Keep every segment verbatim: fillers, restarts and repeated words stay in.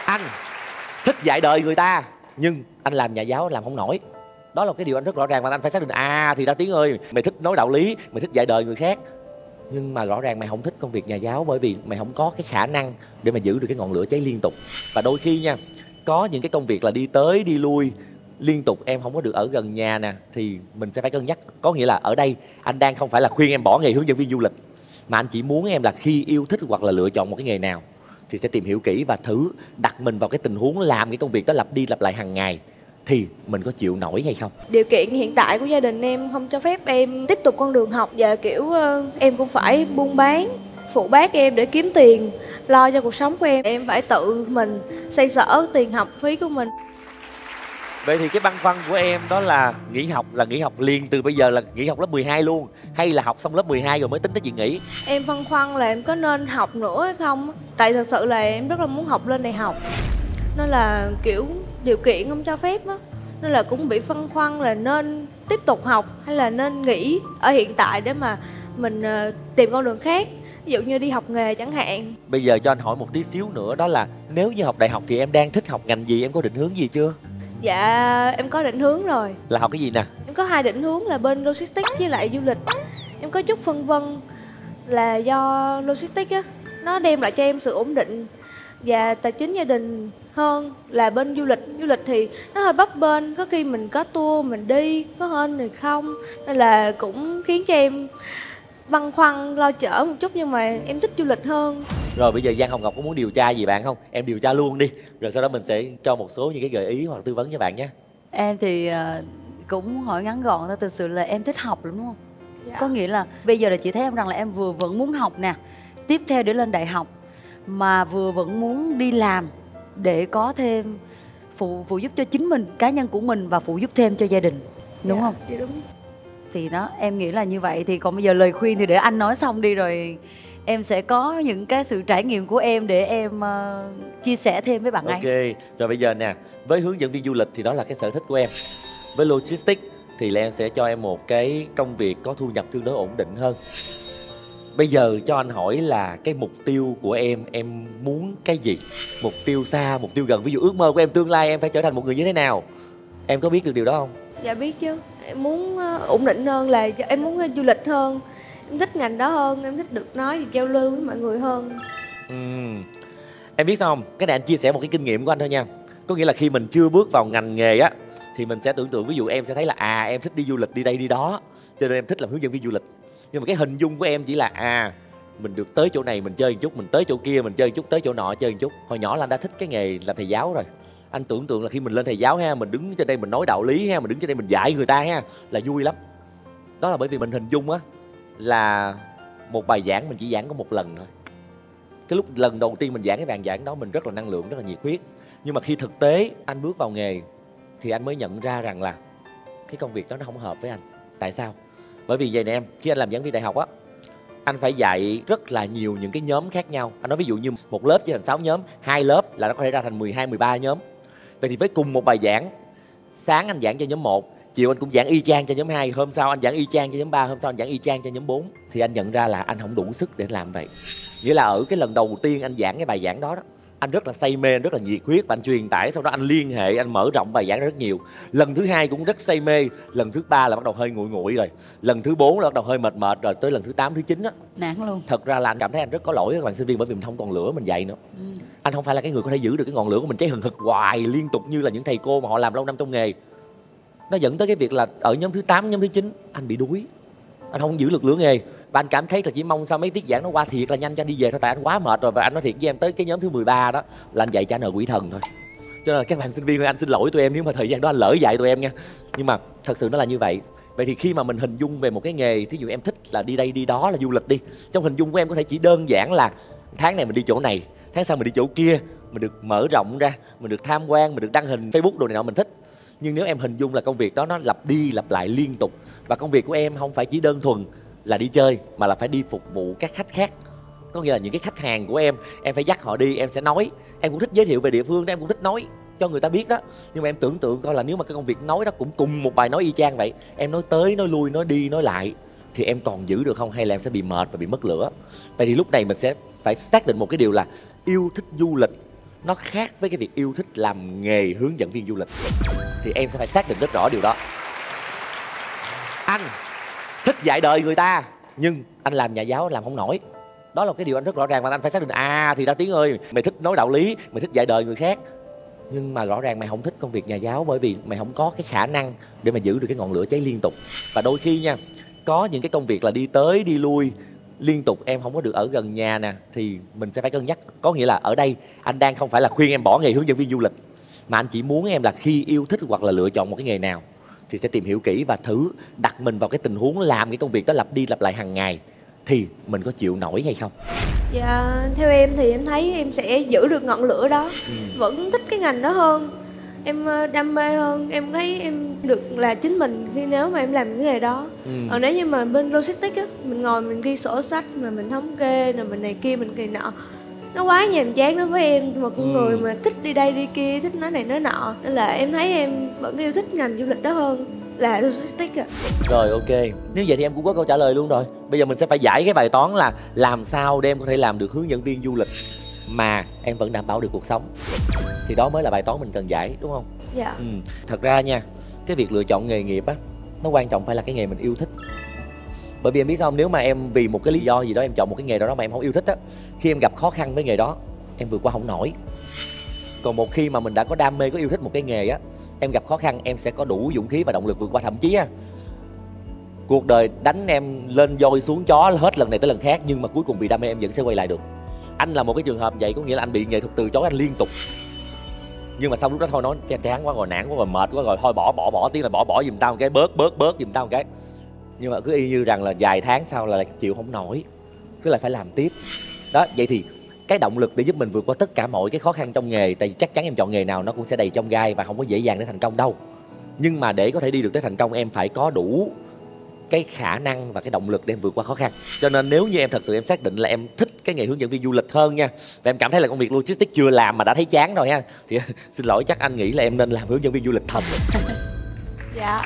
Anh thích dạy đời người ta nhưng anh làm nhà giáo làm không nổi. Đó là cái điều anh rất rõ ràng và anh phải xác định. À thì ra Tiến ơi, mày thích nói đạo lý, mày thích dạy đời người khác, nhưng mà rõ ràng mày không thích công việc nhà giáo, bởi vì mày không có cái khả năng để mà giữ được cái ngọn lửa cháy liên tục. Và đôi khi nha, có những cái công việc là đi tới đi lui liên tục, em không có được ở gần nhà nè, thì mình sẽ phải cân nhắc. Có nghĩa là ở đây anh đang không phải là khuyên em bỏ nghề hướng dẫn viên du lịch, mà anh chỉ muốn em là khi yêu thích hoặc là lựa chọn một cái nghề nào thì sẽ tìm hiểu kỹ và thử đặt mình vào cái tình huống làm cái công việc đó lặp đi lặp lại hàng ngày, thì mình có chịu nổi hay không. Điều kiện hiện tại của gia đình em không cho phép em tiếp tục con đường học, và kiểu uh, em cũng phải buôn bán phụ bác em để kiếm tiền lo cho cuộc sống của em. Em phải tự mình xoay sở tiền học phí của mình. Vậy thì cái băn khoăn của em đó là nghỉ học là nghỉ học liền từ bây giờ, là nghỉ học lớp mười hai luôn, hay là học xong lớp mười hai rồi mới tính tới chuyện nghỉ? Em băn khoăn là em có nên học nữa hay không, tại thật sự là em rất là muốn học lên đại học, nên là kiểu điều kiện không cho phép á, nên là cũng bị phân khoăn là nên tiếp tục học hay là nên nghỉ ở hiện tại để mà mình uh, tìm con đường khác, ví dụ như đi học nghề chẳng hạn. Bây giờ cho anh hỏi một tí xíu nữa, đó là nếu như học đại học thì em đang thích học ngành gì, em có định hướng gì chưa? Dạ em có định hướng rồi. Là học cái gì nè? Em có hai định hướng là bên logistics với lại du lịch. Em có chút phân vân là do logistics á, nó đem lại cho em sự ổn định và tài chính gia đình hơn là bên du lịch. Du lịch thì nó hơi bấp bênh, có khi mình có tour mình đi, có hên thì xong, nên là cũng khiến cho em băn khoăn lo chở một chút, nhưng mà em thích du lịch hơn. Rồi bây giờ Giang Hồng Ngọc có muốn điều tra gì bạn không? Em điều tra luôn đi, rồi sau đó mình sẽ cho một số những cái gợi ý hoặc tư vấn cho bạn nhé. Em thì uh, cũng hỏi ngắn gọn thôi, thực sự là em thích học lắm đúng không? Dạ. Có nghĩa là bây giờ là chị thấy em rằng là em vừa vẫn muốn học nè, tiếp theo để lên đại học, mà vừa vẫn muốn đi làm để có thêm phụ phụ giúp cho chính mình, cá nhân của mình, và phụ giúp thêm cho gia đình, đúng Dạ, không? dạ đúng. Thì đó, em nghĩ là như vậy. Thì còn bây giờ lời khuyên thì để anh nói xong đi, rồi em sẽ có những cái sự trải nghiệm của em để em uh, chia sẻ thêm với bạn ấy. Ok, rồi bây giờ nè, với hướng dẫn viên du lịch thì đó là cái sở thích của em. Với logistics thì là em sẽ cho em một cái công việc có thu nhập tương đối ổn định hơn. Bây giờ cho anh hỏi là cái mục tiêu của em, em muốn cái gì? Mục tiêu xa, mục tiêu gần, ví dụ ước mơ của em tương lai em phải trở thành một người như thế nào? Em có biết được điều đó không? Dạ biết chứ. Em muốn uh, ổn định hơn, là em muốn uh, du lịch hơn. Em thích ngành đó hơn, em thích được nói và giao lưu với mọi người hơn. Uhm. Em biết sao không? Cái này anh chia sẻ một cái kinh nghiệm của anh thôi nha. Có nghĩa là khi mình chưa bước vào ngành nghề á, thì mình sẽ tưởng tượng, ví dụ em sẽ thấy là à em thích đi du lịch, đi đây đi đó, cho nên em thích làm hướng dẫn viên du lịch. Nhưng mà cái hình dung của em chỉ là à mình được tới chỗ này mình chơi một chút, mình tới chỗ kia mình chơi một chút, tới chỗ nọ chơi một chút. Hồi nhỏ là anh đã thích cái nghề làm thầy giáo rồi. Anh tưởng tượng là khi mình lên thầy giáo ha, mình đứng trên đây mình nói đạo lý ha, mình đứng trên đây mình dạy người ta ha, là vui lắm. Đó là bởi vì mình hình dung á là một bài giảng mình chỉ giảng có một lần thôi. Cái lúc lần đầu tiên mình giảng cái bài giảng đó mình rất là năng lượng, rất là nhiệt huyết. Nhưng mà khi thực tế anh bước vào nghề thì anh mới nhận ra rằng là cái công việc đó nó không hợp với anh. Tại sao? Bởi vì vậy nè em, khi anh làm giảng viên đại học á, anh phải dạy rất là nhiều những cái nhóm khác nhau. Anh nói ví dụ như một lớp chia thành sáu nhóm, hai lớp là nó có thể ra thành mười hai, mười ba nhóm. Vậy thì với cùng một bài giảng, sáng anh giảng cho nhóm một, chiều anh cũng giảng y chang cho nhóm hai, hôm sau anh giảng y chang cho nhóm ba, hôm sau anh giảng y chang cho nhóm bốn. Thì anh nhận ra là anh không đủ sức để làm vậy. Nghĩa là ở cái lần đầu tiên anh giảng cái bài giảng đó, đó anh rất là say mê, rất là nhiệt huyết và anh truyền tải, sau đó anh liên hệ, anh mở rộng bài giảng rất nhiều. Lần thứ hai cũng rất say mê, lần thứ ba là bắt đầu hơi nguội nguội rồi, lần thứ bốn là bắt đầu hơi mệt mệt rồi, tới lần thứ tám, thứ chín á nản luôn. Thật ra là anh cảm thấy anh rất có lỗi với các bạn sinh viên, bởi vì mình không còn lửa mình dạy nữa. ừ. Anh không phải là cái người có thể giữ được cái ngọn lửa của mình cháy hừng hực hoài liên tục như là những thầy cô mà họ làm lâu năm trong nghề. Nó dẫn tới cái việc là ở nhóm thứ tám, nhóm thứ chín anh bị đuối, anh không giữ được lửa nghề. Và anh cảm thấy là chỉ mong sao mấy tiết giảng nó qua thiệt là nhanh cho anh đi về thôi, tại anh quá mệt rồi. Và anh nói thiệt với em, tới cái nhóm thứ mười ba đó là anh dạy trả nợ quỷ thần thôi. Cho nên là các bạn sinh viên ơi, anh xin lỗi tụi em nếu mà thời gian đó anh lỡ dạy tụi em nha. Nhưng mà thật sự nó là như vậy. Vậy thì khi mà mình hình dung về một cái nghề, thí dụ em thích là đi đây đi đó, là du lịch đi, trong hình dung của em có thể chỉ đơn giản là tháng này mình đi chỗ này, tháng sau mình đi chỗ kia, mình được mở rộng ra, mình được tham quan, mình được đăng hình Facebook đồ này nọ mình thích. Nhưng nếu em hình dung là công việc đó nó lặp đi lặp lại liên tục, và công việc của em không phải chỉ đơn thuần là đi chơi, mà là phải đi phục vụ các khách khác. Có nghĩa là những cái khách hàng của em, em phải dắt họ đi, em sẽ nói. Em cũng thích giới thiệu về địa phương đó, em cũng thích nói cho người ta biết đó. Nhưng mà em tưởng tượng coi là nếu mà cái công việc nói đó cũng cùng một bài nói y chang vậy, em nói tới, nói lui, nói đi, nói lại, thì em còn giữ được không, hay là em sẽ bị mệt và bị mất lửa. Vậy thì lúc này mình sẽ phải xác định một cái điều là yêu thích du lịch nó khác với cái việc yêu thích làm nghề hướng dẫn viên du lịch. Thì em sẽ phải xác định rất rõ điều đó. Anh thích dạy đời người ta nhưng anh làm nhà giáo làm không nổi. Đó là cái điều anh rất rõ ràng và anh phải xác định. À thì ra Tiến ơi, mày thích nói đạo lý, mày thích dạy đời người khác, nhưng mà rõ ràng mày không thích công việc nhà giáo, bởi vì mày không có cái khả năng để mà giữ được cái ngọn lửa cháy liên tục. Và đôi khi nha, có những cái công việc là đi tới đi lui liên tục, em không có được ở gần nhà nè, thì mình sẽ phải cân nhắc. Có nghĩa là ở đây anh đang không phải là khuyên em bỏ nghề hướng dẫn viên du lịch, mà anh chỉ muốn em là khi yêu thích hoặc là lựa chọn một cái nghề nào thì sẽ tìm hiểu kỹ và thử đặt mình vào cái tình huống làm cái công việc đó lặp đi lặp lại hàng ngày, thì mình có chịu nổi hay không. Dạ, theo em thì em thấy em sẽ giữ được ngọn lửa đó. Ừ. Vẫn thích cái ngành đó hơn. Em ờ, đam mê hơn, em thấy em được là chính mình khi nếu mà em làm cái nghề đó. Ừ. Còn nếu như mà bên logistics á, mình ngồi mình ghi sổ sách mà mình thống kê rồi mình này kia mình kỳ nọ, nó quá nhàm chán đối với em, một con Ừ. người mà thích đi đây đi kia, thích nói này nói nọ, nên là em thấy em vẫn yêu thích ngành du lịch đó hơn là logistics ạ. Rồi ok, nếu vậy thì em cũng có câu trả lời luôn rồi. Bây giờ mình sẽ phải giải cái bài toán là làm sao để em có thể làm được hướng dẫn viên du lịch mà em vẫn đảm bảo được cuộc sống. Thì đó mới là bài toán mình cần giải, đúng không? Dạ. Ừ. Thật ra nha, cái việc lựa chọn nghề nghiệp á, nó quan trọng phải là cái nghề mình yêu thích. Bởi vì em biết sao không, nếu mà em vì một cái lý do gì đó em chọn một cái nghề đó mà em không yêu thích á, khi em gặp khó khăn với nghề đó em vượt qua không nổi. Còn một khi mà mình đã có đam mê, có yêu thích một cái nghề á, em gặp khó khăn em sẽ có đủ dũng khí và động lực vượt qua. Thậm chí á, cuộc đời đánh em lên voi xuống chó hết lần này tới lần khác, nhưng mà cuối cùng vì đam mê em vẫn sẽ quay lại được. Anh là một cái trường hợp vậy, có nghĩa là anh bị nghệ thuật từ chối anh liên tục, nhưng mà xong lúc đó thôi nói chán quá rồi, nản quá rồi, mệt quá rồi, thôi bỏ bỏ bỏ tiếng là bỏ bỏ giùm tao một cái, bớt bớt bớt giùm tao một cái. Nhưng mà cứ y như rằng là vài tháng sau là lại chịu không nổi, cứ lại phải làm tiếp. Đó, vậy thì cái động lực để giúp mình vượt qua tất cả mọi cái khó khăn trong nghề, tại vì chắc chắn em chọn nghề nào nó cũng sẽ đầy chông gai và không có dễ dàng để thành công đâu. Nhưng mà để có thể đi được tới thành công, em phải có đủ cái khả năng và cái động lực để em vượt qua khó khăn. Cho nên nếu như em thật sự em xác định là em thích cái nghề hướng dẫn viên du lịch hơn nha, và em cảm thấy là công việc logistics chưa làm mà đã thấy chán rồi ha, thì xin lỗi, chắc anh nghĩ là em nên làm hướng dẫn viên du lịch thật. Dạ.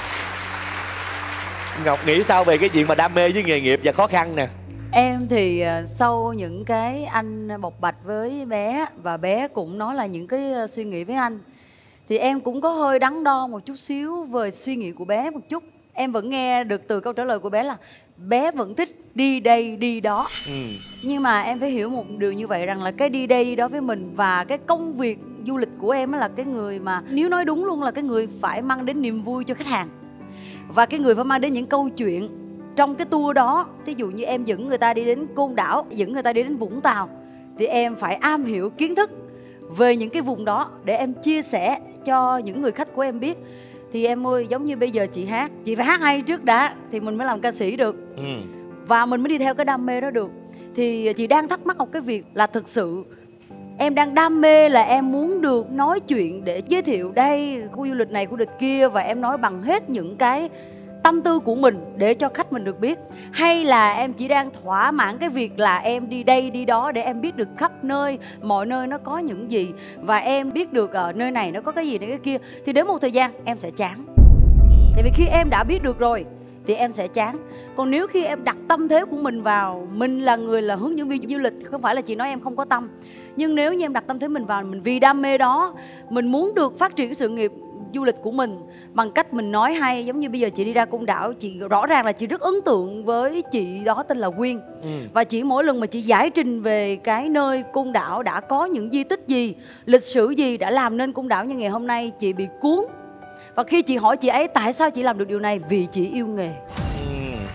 Ngọc nghĩ sao về cái chuyện mà đam mê với nghề nghiệp và khó khăn nè? Em thì ờ, sau những cái anh bộc bạch với bé và bé cũng nói là những cái ờ, suy nghĩ với anh, thì em cũng có hơi đắn đo một chút xíu về suy nghĩ của bé một chút. Em vẫn nghe được từ câu trả lời của bé là bé vẫn thích đi đây đi đó. Ừ. Nhưng mà em phải hiểu một điều như vậy, rằng là cái đi đây đi đó với mình và cái công việc du lịch của em là cái người mà, nếu nói đúng luôn là cái người phải mang đến niềm vui cho khách hàng, và cái người phải mang đến những câu chuyện trong cái tour đó. Thí dụ như em dẫn người ta đi đến Côn Đảo, dẫn người ta đi đến Vũng Tàu, thì em phải am hiểu kiến thức về những cái vùng đó để em chia sẻ cho những người khách của em biết. Thì em ơi, giống như bây giờ chị hát, chị phải hát hay trước đã thì mình mới làm ca sĩ được. Ừ. Và mình mới đi theo cái đam mê đó được. Thì chị đang thắc mắc một cái việc là thực sự em đang đam mê là em muốn được nói chuyện để giới thiệu đây, khu du lịch này, khu du lịch kia, và em nói bằng hết những cái tâm tư của mình để cho khách mình được biết, hay là em chỉ đang thỏa mãn cái việc là em đi đây đi đó để em biết được khắp nơi, mọi nơi nó có những gì, và em biết được ở nơi này nó có cái gì, cái kia, thì đến một thời gian em sẽ chán. Tại vì khi em đã biết được rồi thì em sẽ chán. Còn nếu khi em đặt tâm thế của mình vào, mình là người là hướng dẫn viên du lịch, không phải là chị nói em không có tâm, nhưng nếu như em đặt tâm thế mình vào, mình vì đam mê đó, mình muốn được phát triển cái sự nghiệp du lịch của mình bằng cách mình nói hay. Giống như bây giờ chị đi ra Côn Đảo, chị rõ ràng là chị rất ấn tượng với chị đó tên là Quyên. Ừ. Và chị mỗi lần mà chị giải trình về cái nơi Côn Đảo đã có những di tích gì, lịch sử gì đã làm nên Côn Đảo như ngày hôm nay, chị bị cuốn. Và khi chị hỏi chị ấy tại sao chị làm được điều này, vì chị yêu nghề. Ừ.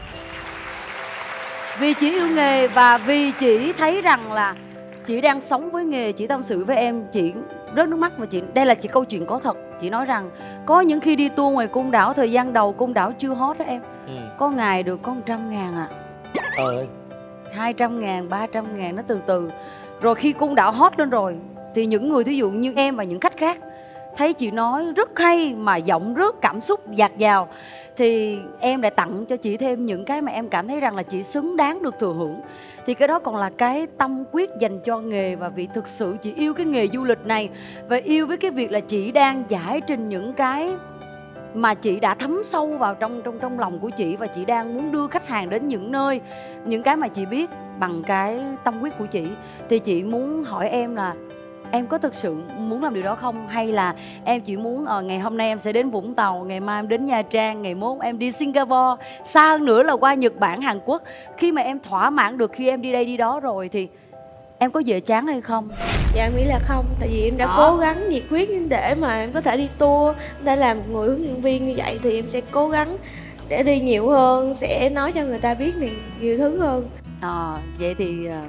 Vì chị yêu nghề và vì chị thấy rằng là chị đang sống với nghề. Chị tâm sự với em, chị rớt nước mắt. Và chị, đây là chị câu chuyện có thật. Chị nói rằng có những khi đi tour ngoài Côn Đảo, thời gian đầu Côn Đảo chưa hot đó em, ừ. có ngày được có một trăm ngàn à, ờ. hai trăm ngàn, ba trăm ngàn, nó từ từ. Rồi khi Côn Đảo hot lên rồi thì những người thí dụ như em và những khách khác thấy chị nói rất hay mà giọng rất cảm xúc dạt dào, thì em lại tặng cho chị thêm những cái mà em cảm thấy rằng là chị xứng đáng được thừa hưởng. Thì cái đó còn là cái tâm quyết dành cho nghề, và vì thực sự chị yêu cái nghề du lịch này, và yêu với cái việc là chị đang giải trình những cái mà chị đã thấm sâu vào trong trong trong lòng của chị, và chị đang muốn đưa khách hàng đến những nơi, những cái mà chị biết bằng cái tâm huyết của chị. Thì chị muốn hỏi em là em có thực sự muốn làm điều đó không? Hay là em chỉ muốn ờ, ngày hôm nay em sẽ đến Vũng Tàu, ngày mai em đến Nha Trang, ngày mốt em đi Singapore, xa hơn nữa là qua Nhật Bản, Hàn Quốc. Khi mà em thỏa mãn được khi em đi đây đi đó rồi thì em có dễ chán hay không? Dạ em nghĩ là không, tại vì em đã Đó. cố gắng nhiệt huyết để mà em có thể đi tour, để làm một người hướng dẫn viên như vậy thì em sẽ cố gắng để đi nhiều hơn, sẽ nói cho người ta biết nhiều, nhiều thứ hơn. Ờ, vậy thì ờ,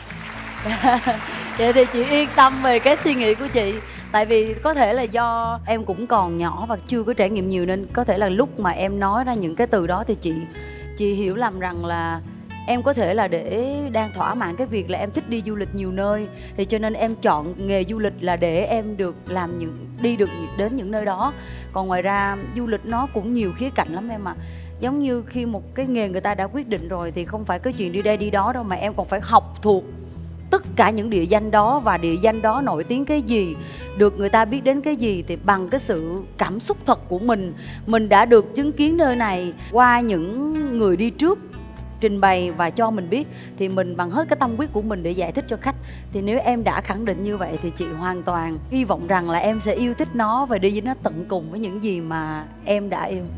vậy thì chị yên tâm về cái suy nghĩ của chị. Tại vì có thể là do em cũng còn nhỏ và chưa có trải nghiệm nhiều, nên có thể là lúc mà em nói ra những cái từ đó thì chị chị hiểu lầm rằng là em có thể là để đang thỏa mãn cái việc là em thích đi du lịch nhiều nơi, thì cho nên em chọn nghề du lịch là để em được làm những đi được đến những nơi đó. Còn ngoài ra du lịch nó cũng nhiều khía cạnh lắm em ạ. Giống như khi một cái nghề người ta đã quyết định rồi thì không phải cái chuyện đi đây đi đó đâu, mà em còn phải học thuộc tất cả những địa danh đó, và địa danh đó nổi tiếng cái gì, được người ta biết đến cái gì, thì bằng cái sự cảm xúc thật của mình, mình đã được chứng kiến nơi này qua những người đi trước trình bày và cho mình biết, thì mình bằng hết cái tâm huyết của mình để giải thích cho khách. Thì nếu em đã khẳng định như vậy thì chị hoàn toàn hy vọng rằng là em sẽ yêu thích nó và đi với nó tận cùng với những gì mà em đã yêu.